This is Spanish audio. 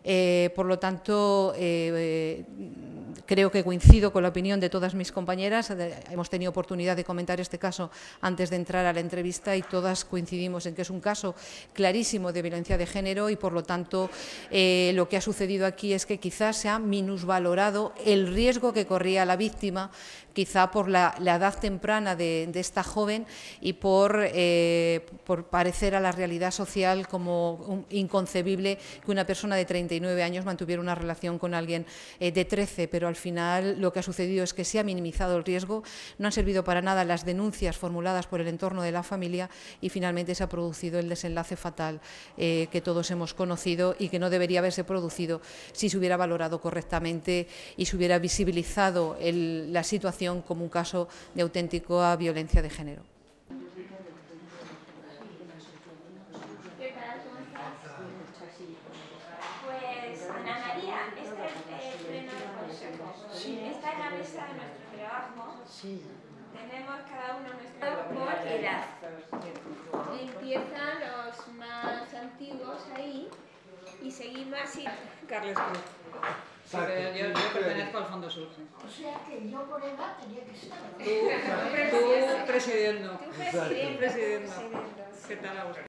Por lo tanto, creo que coincido con la opinión de todas mis compañeras. Hemos tenido oportunidad de comentar este caso antes de entrar a la entrevista y todas coincidimos en que es un caso clarísimo de violencia de género y, por lo tanto, lo que ha sucedido aquí es que quizás se ha minusvalorado el riesgo que corría la víctima, quizá por la edad temprana de esta joven y por parecer a la realidad social como inconcebible que una persona de 39 años mantuviera una relación con alguien de 13, pero al final lo que ha sucedido es que se ha minimizado el riesgo, no han servido para nada las denuncias formuladas por el entorno de la familia y finalmente se ha producido el desenlace fatal que todos hemos conocido y que no debería haberse producido si se hubiera valorado correctamente y se hubiera visibilizado la situación como un caso de auténtica violencia de género. ¿Qué tal? ¿Cómo estás? Pues, Ana María, este es el pleno de consejo. Está en la mesa de nuestro trabajo. Tenemos cada uno nuestro por edad. Empiezan los más antiguos ahí y seguimos así. Carles Cruz. Sí, pero yo pertenezco al Fondo Sur. O sea que yo por edad tenía que estar. Tú presidiendo. Tú presidiendo. Presidiendo. ¿Qué tal, Agustín?